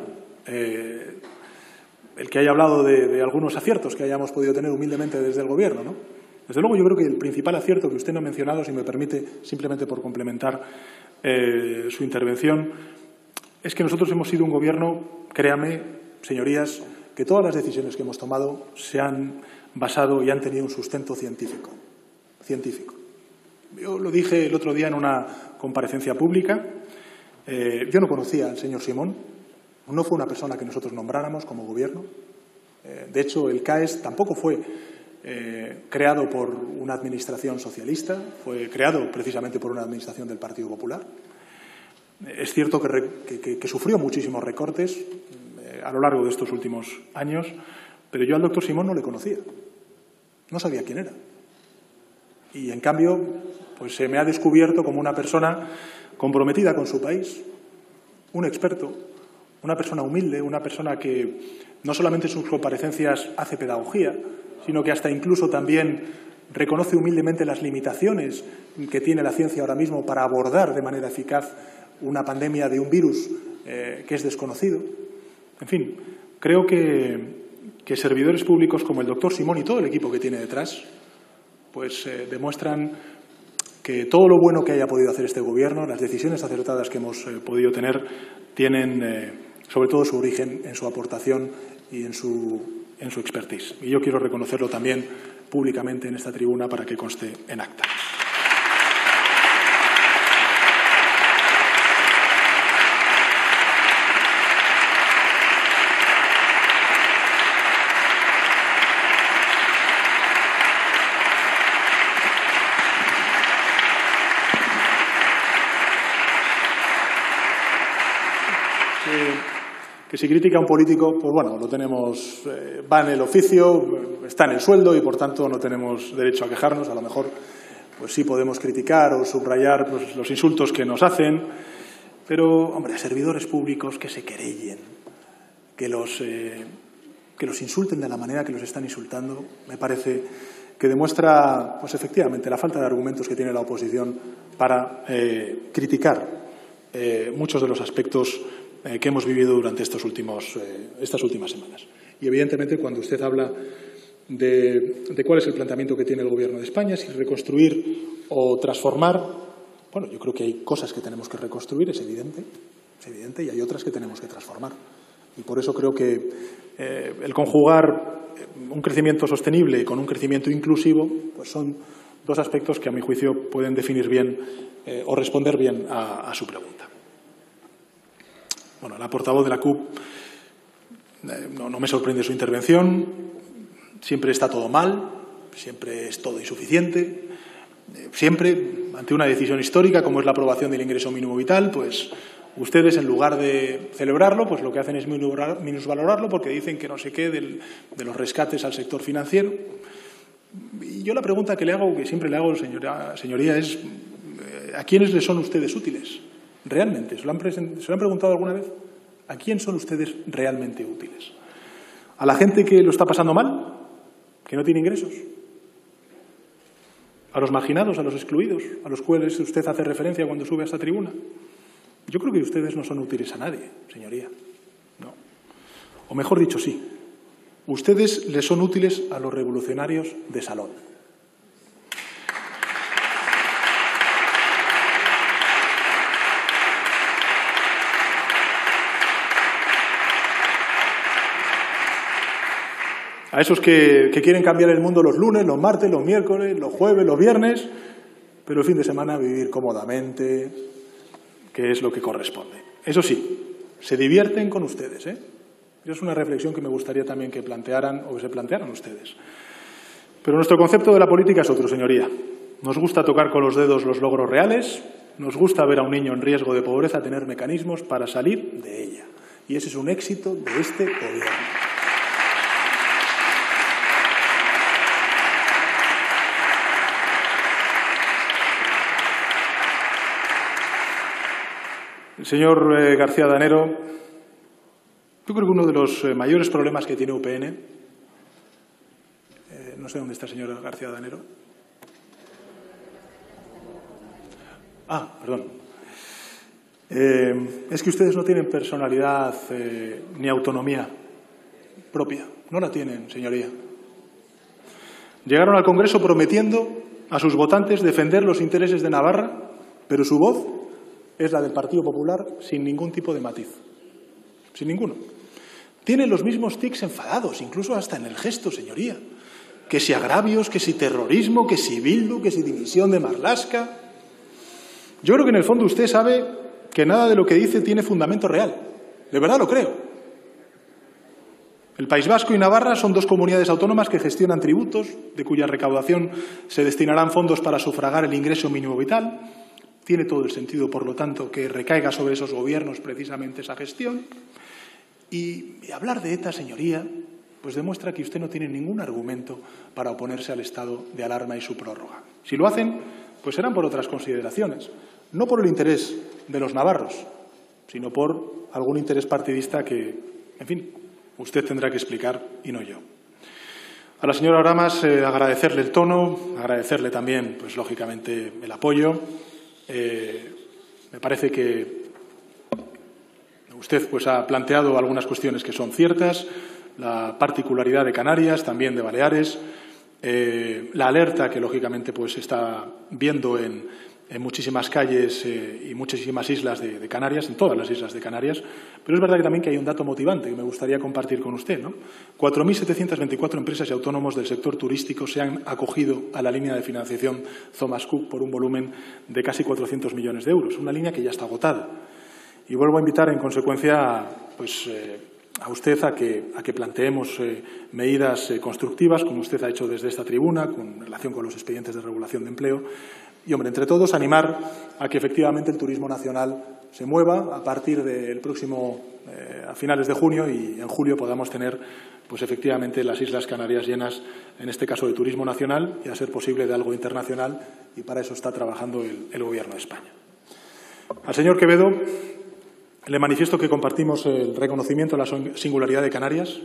el que haya hablado de algunos aciertos que hayamos podido tener humildemente desde el Gobierno, ¿no? Desde luego, yo creo que el principal acierto que usted no ha mencionado, si me permite, simplemente por complementar su intervención, es que nosotros hemos sido un Gobierno, créame, señorías, que todas las decisiones que hemos tomado se han basado y han tenido un sustento científico. Yo lo dije el otro día en una comparecencia pública. Yo no conocía al señor Simón. No fue una persona que nosotros nombráramos como gobierno. De hecho, el CAES tampoco fue creado por una administración socialista, fue creado precisamente por una administración del Partido Popular. Es cierto que sufrió muchísimos recortes a lo largo de estos últimos años, pero yo al doctor Simón no le conocía. No sabía quién era. Y, en cambio, pues se me ha descubierto como una persona comprometida con su país, un experto, una persona humilde, una persona que no solamente en sus comparecencias hace pedagogía, sino que hasta incluso también reconoce humildemente las limitaciones que tiene la ciencia ahora mismo para abordar de manera eficaz una pandemia de un virus que es desconocido. En fin, creo que servidores públicos como el doctor Simón y todo el equipo que tiene detrás pues demuestran que todo lo bueno que haya podido hacer este Gobierno, las decisiones acertadas que hemos podido tener, tienen sobre todo su origen en su aportación y en su expertise. Y yo quiero reconocerlo también públicamente en esta tribuna para que conste en acta. Que si critica a un político, pues bueno, lo tenemos, va en el oficio, está en el sueldo y por tanto no tenemos derecho a quejarnos. A lo mejor pues sí podemos criticar o subrayar pues, los insultos que nos hacen, pero, hombre, a servidores públicos que se querellen, que los insulten de la manera que los están insultando, me parece que demuestra, pues efectivamente, la falta de argumentos que tiene la oposición para criticar muchos de los aspectos que hemos vivido durante estas últimas semanas. Y, evidentemente, cuando usted habla de cuál es el planteamiento que tiene el Gobierno de España, si reconstruir o transformar, bueno, yo creo que hay cosas que tenemos que reconstruir, es evidente, y hay otras que tenemos que transformar. Y por eso creo que el conjugar un crecimiento sostenible con un crecimiento inclusivo pues son dos aspectos que, a mi juicio, pueden definir bien o responder bien a su pregunta. Bueno, la portavoz de la CUP, no me sorprende su intervención. Siempre está todo mal, siempre es todo insuficiente. Siempre, ante una decisión histórica como es la aprobación del ingreso mínimo vital, pues ustedes, en lugar de celebrarlo, pues lo que hacen es minusvalorarlo porque dicen que no sé qué de los rescates al sector financiero. Y yo la pregunta que le hago, que siempre le hago, señoría, es ¿a quiénes les son ustedes útiles? ¿Realmente? ¿Se lo han preguntado alguna vez? ¿A quién son ustedes realmente útiles? ¿A la gente que lo está pasando mal? ¿Que no tiene ingresos? ¿A los marginados, a los excluidos, a los cuales usted hace referencia cuando sube a esta tribuna? Yo creo que ustedes no son útiles a nadie, señoría. No. O mejor dicho, sí. Ustedes les son útiles a los revolucionarios de salón. A esos que quieren cambiar el mundo los lunes, los martes, los miércoles, los jueves, los viernes, pero el fin de semana vivir cómodamente, que es lo que corresponde. Eso sí, se divierten con ustedes, ¿eh? Es una reflexión que me gustaría también que plantearan o que se plantearan ustedes. Pero nuestro concepto de la política es otro, señoría. Nos gusta tocar con los dedos los logros reales, nos gusta ver a un niño en riesgo de pobreza tener mecanismos para salir de ella. Y ese es un éxito de este Gobierno. Señor García Danero, yo creo que uno de los mayores problemas que tiene UPN, no sé dónde está el señor García Danero. Perdón. Es que ustedes no tienen personalidad ni autonomía propia. No la tienen, señoría. Llegaron al Congreso prometiendo a sus votantes defender los intereses de Navarra, pero su voz es la del Partido Popular sin ningún tipo de matiz. Sin ninguno. Tienen los mismos tics enfadados, incluso hasta en el gesto, señoría. que si agravios, que si terrorismo, que si Bildu, que si dimisión de Marlaska. Yo creo que en el fondo usted sabe que nada de lo que dice tiene fundamento real. De verdad lo creo. El País Vasco y Navarra son dos comunidades autónomas que gestionan tributos, de cuya recaudación se destinarán fondos para sufragar el ingreso mínimo vital. Tiene todo el sentido, por lo tanto, que recaiga sobre esos gobiernos precisamente esa gestión. Y hablar de ETA, señoría, pues demuestra que usted no tiene ningún argumento para oponerse al estado de alarma y su prórroga. Si lo hacen, pues serán por otras consideraciones, no por el interés de los navarros, sino por algún interés partidista que, en fin, usted tendrá que explicar y no yo. A la señora Oramas agradecerle el tono, agradecerle también, pues lógicamente, el apoyo. Me parece que usted pues ha planteado algunas cuestiones que son ciertas, la particularidad de Canarias, también de Baleares, la alerta que lógicamente pues está viendo en muchísimas calles y muchísimas islas de Canarias, en todas las islas de Canarias, pero es verdad que también que hay un dato motivante que me gustaría compartir con usted, ¿no? 4.724 empresas y autónomos del sector turístico se han acogido a la línea de financiación Thomas Cook por un volumen de casi 400 millones de euros, una línea que ya está agotada. Y vuelvo a invitar, en consecuencia, pues, a usted a que planteemos medidas constructivas, como usted ha hecho desde esta tribuna, con relación con los expedientes de regulación de empleo. Y, hombre, entre todos, animar a que efectivamente el turismo nacional se mueva a partir del próximo, a finales de junio, y en julio podamos tener, pues efectivamente, las Islas Canarias llenas, en este caso de turismo nacional, y a ser posible de algo internacional, y para eso está trabajando el Gobierno de España. Al señor Quevedo le manifiesto que compartimos el reconocimiento a la singularidad de Canarias.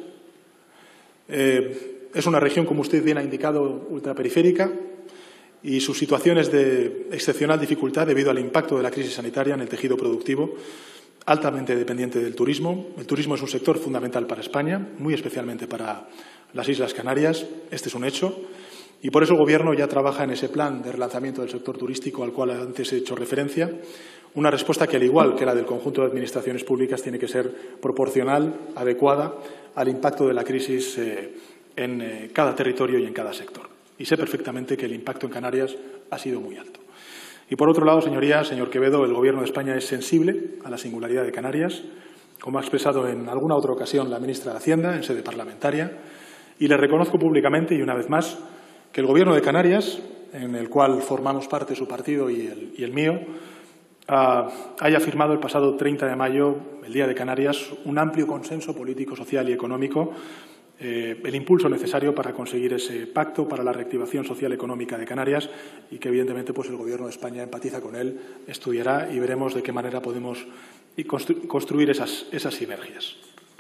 Es una región, como usted bien ha indicado, ultraperiférica, y su situación es de excepcional dificultad debido al impacto de la crisis sanitaria en el tejido productivo, altamente dependiente del turismo. El turismo es un sector fundamental para España, muy especialmente para las Islas Canarias. Este es un hecho. Y por eso el Gobierno ya trabaja en ese plan de relanzamiento del sector turístico al cual antes he hecho referencia. Una respuesta que, al igual que la del conjunto de administraciones públicas, tiene que ser proporcional, adecuada al impacto de la crisis en cada territorio y en cada sector. Y sé perfectamente que el impacto en Canarias ha sido muy alto. Y, por otro lado, señorías, señor Quevedo, el Gobierno de España es sensible a la singularidad de Canarias, como ha expresado en alguna otra ocasión la ministra de Hacienda en sede parlamentaria, y le reconozco públicamente, y una vez más, que el Gobierno de Canarias, en el cual formamos parte su partido y el mío, haya firmado el pasado 30 de mayo, el Día de Canarias, un amplio consenso político, social y económico, el impulso necesario para conseguir ese pacto para la reactivación social y económica de Canarias, y que evidentemente pues el Gobierno de España empatiza con él, estudiará y veremos de qué manera podemos construir esas sinergias.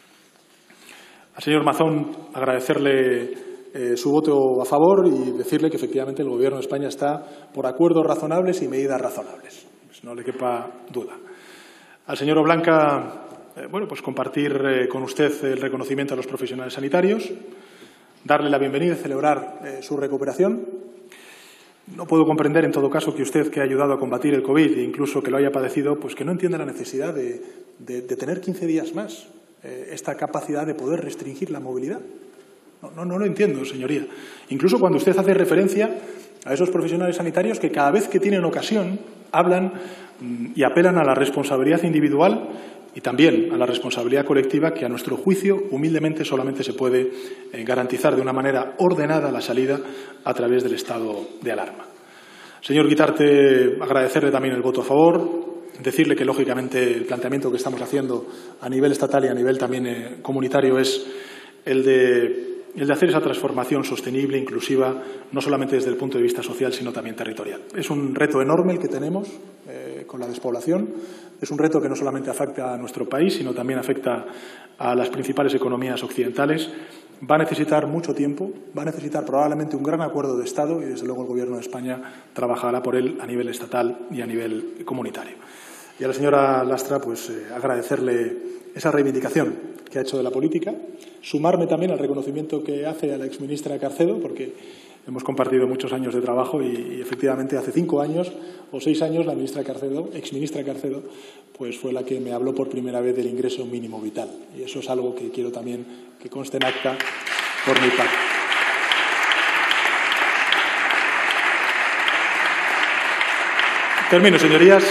Al señor Mazón agradecerle su voto a favor y decirle que efectivamente el Gobierno de España está por acuerdos razonables y medidas razonables. Pues no le quepa duda. Al señor Oblanca, bueno, pues compartir con usted el reconocimiento a los profesionales sanitarios, darle la bienvenida y celebrar su recuperación. No puedo comprender, en todo caso, que usted, que ha ayudado a combatir el COVID e incluso que lo haya padecido, pues que no entienda la necesidad de tener 15 días más esta capacidad de poder restringir la movilidad. No lo entiendo, señoría. Incluso cuando usted hace referencia a esos profesionales sanitarios que cada vez que tienen ocasión hablan y apelan a la responsabilidad individual y también a la responsabilidad colectiva, que a nuestro juicio humildemente solamente se puede garantizar de una manera ordenada la salida a través del estado de alarma. Señor Guitarte, agradecerle también el voto a favor, decirle que lógicamente el planteamiento que estamos haciendo a nivel estatal y a nivel también comunitario es el de hacer esa transformación sostenible, inclusiva, no solamente desde el punto de vista social, sino también territorial. Es un reto enorme el que tenemos con la despoblación. Es un reto que no solamente afecta a nuestro país, sino también afecta a las principales economías occidentales. Va a necesitar mucho tiempo, va a necesitar probablemente un gran acuerdo de Estado y, desde luego, el Gobierno de España trabajará por él a nivel estatal y a nivel comunitario. Y a la señora Lastra, pues agradecerle esa reivindicación que ha hecho de la política, sumarme también al reconocimiento que hace a la exministra Carcedo, porque hemos compartido muchos años de trabajo y efectivamente hace 5 años o 6 años la exministra Carcedo, pues fue la que me habló por primera vez del ingreso mínimo vital. Y eso es algo que quiero también que conste en acta por mi parte. Termino, señorías.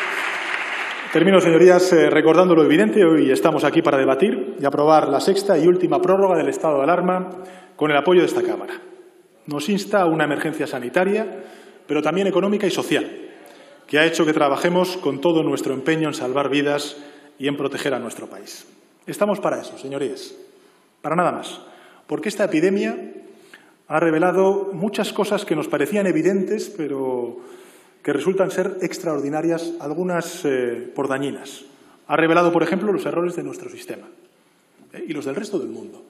Recordando lo evidente. Hoy estamos aquí para debatir y aprobar la sexta y última prórroga del estado de alarma con el apoyo de esta Cámara. Nos insta a una emergencia sanitaria, pero también económica y social, que ha hecho que trabajemos con todo nuestro empeño en salvar vidas y en proteger a nuestro país. Estamos para eso, señorías, para nada más, porque esta epidemia ha revelado muchas cosas que nos parecían evidentes, pero que resultan ser extraordinarias, algunas por dañinas. Ha revelado, por ejemplo, los errores de nuestro sistema y los del resto del mundo.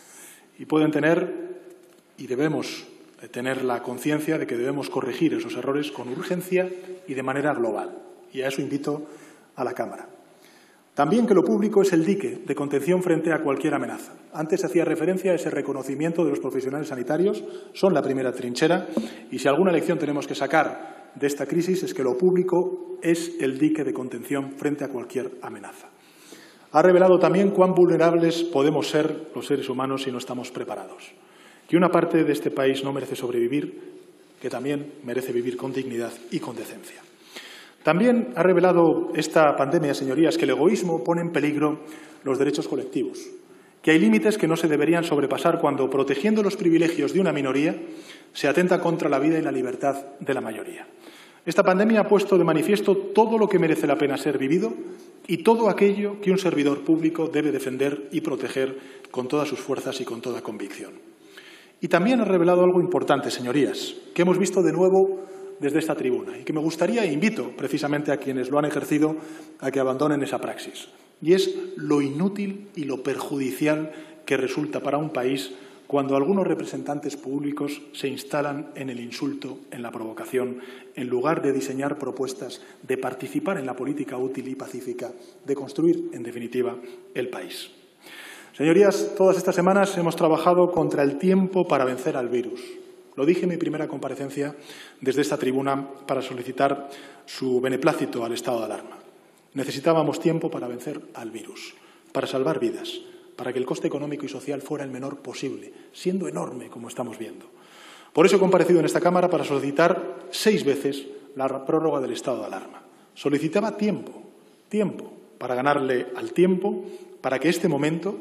Y pueden tener, y debemos tener la conciencia de que debemos corregir esos errores con urgencia y de manera global. Y a eso invito a la Cámara. También que lo público es el dique de contención frente a cualquier amenaza. Antes hacía referencia a ese reconocimiento de los profesionales sanitarios, son la primera trinchera, y si alguna lección tenemos que sacar de esta crisis es que lo público es el dique de contención frente a cualquier amenaza. Ha revelado también cuán vulnerables podemos ser los seres humanos si no estamos preparados. Que una parte de este país no merece sobrevivir, que también merece vivir con dignidad y con decencia. También ha revelado esta pandemia, señorías, que el egoísmo pone en peligro los derechos colectivos, que hay límites que no se deberían sobrepasar cuando, protegiendo los privilegios de una minoría, se atenta contra la vida y la libertad de la mayoría. Esta pandemia ha puesto de manifiesto todo lo que merece la pena ser vivido y todo aquello que un servidor público debe defender y proteger con todas sus fuerzas y con toda convicción. Y también ha revelado algo importante, señorías, que hemos visto de nuevo desde esta tribuna y que me gustaría e invito precisamente a quienes lo han ejercido a que abandonen esa praxis. Y es lo inútil y lo perjudicial que resulta para un país cuando algunos representantes públicos se instalan en el insulto, en la provocación, en lugar de diseñar propuestas, de participar en la política útil y pacífica, de construir, en definitiva, el país. Señorías, todas estas semanas hemos trabajado contra el tiempo para vencer al virus. Lo dije en mi primera comparecencia desde esta tribuna para solicitar su beneplácito al estado de alarma. Necesitábamos tiempo para vencer al virus, para salvar vidas, para que el coste económico y social fuera el menor posible, siendo enorme, como estamos viendo. Por eso he comparecido en esta Cámara para solicitar 6 veces la prórroga del estado de alarma. Solicitaba tiempo para ganarle al tiempo, para que este momento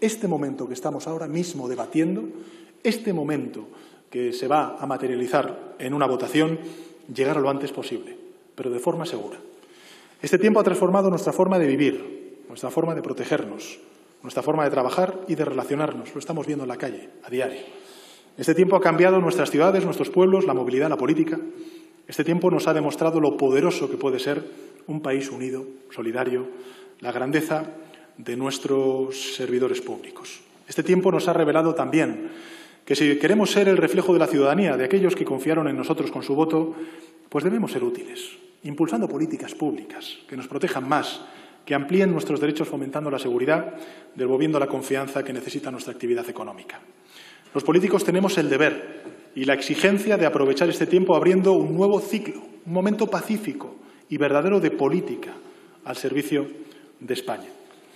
que estamos ahora mismo debatiendo, este momento que se va a materializar en una votación, llegara lo antes posible, pero de forma segura. Este tiempo ha transformado nuestra forma de vivir, nuestra forma de protegernos, nuestra forma de trabajar y de relacionarnos. Lo estamos viendo en la calle, a diario. Este tiempo ha cambiado nuestras ciudades, nuestros pueblos, la movilidad, la política. Este tiempo nos ha demostrado lo poderoso que puede ser un país unido, solidario, la grandeza de nuestros servidores públicos. Este tiempo nos ha revelado también que si queremos ser el reflejo de la ciudadanía, de aquellos que confiaron en nosotros con su voto, pues debemos ser útiles, impulsando políticas públicas que nos protejan más, que amplíen nuestros derechos fomentando la seguridad, devolviendo la confianza que necesita nuestra actividad económica. Los políticos tenemos el deber y la exigencia de aprovechar este tiempo abriendo un nuevo ciclo, un momento pacífico y verdadero de política al servicio de España.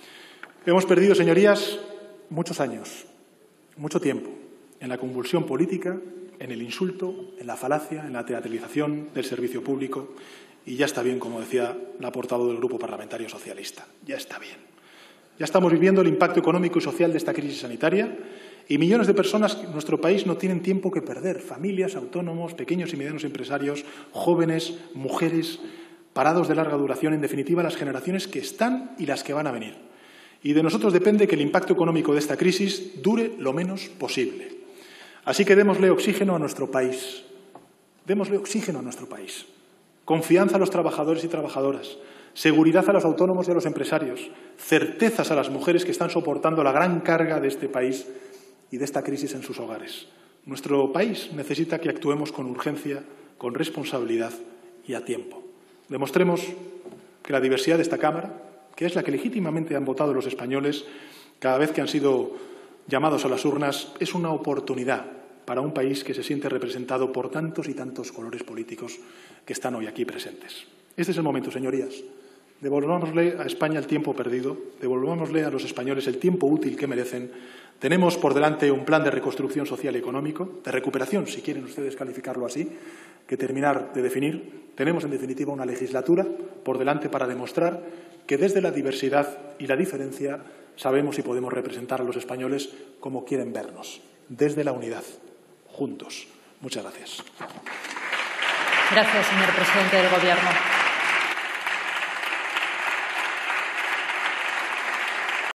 Hemos perdido, señorías, muchos años, mucho tiempo en la convulsión política, en el insulto, en la falacia, en la teatralización del servicio público. Y ya está bien, como decía la portavoz del Grupo Parlamentario Socialista. Ya está bien. Ya estamos viviendo el impacto económico y social de esta crisis sanitaria y millones de personas en nuestro país no tienen tiempo que perder. Familias, autónomos, pequeños y medianos empresarios, jóvenes, mujeres, parados de larga duración, en definitiva, las generaciones que están y las que van a venir. Y de nosotros depende que el impacto económico de esta crisis dure lo menos posible. Así que démosle oxígeno a nuestro país. Démosle oxígeno a nuestro país. Confianza a los trabajadores y trabajadoras, seguridad a los autónomos y a los empresarios, certezas a las mujeres que están soportando la gran carga de este país y de esta crisis en sus hogares. Nuestro país necesita que actuemos con urgencia, con responsabilidad y a tiempo. Demostremos que la diversidad de esta Cámara, que es la que legítimamente han votado los españoles cada vez que han sido llamados a las urnas, es una oportunidad para un país que se siente representado por tantos y tantos colores políticos que están hoy aquí presentes. Este es el momento, señorías. Devolvámosle a España el tiempo perdido, devolvámosle a los españoles el tiempo útil que merecen. Tenemos por delante un plan de reconstrucción social y económico, de recuperación, si quieren ustedes calificarlo así, que terminar de definir. Tenemos, en definitiva, una legislatura por delante para demostrar que desde la diversidad y la diferencia sabemos y podemos representar a los españoles como quieren vernos, desde la unidad, juntos. Muchas gracias. Gracias, señor presidente del Gobierno.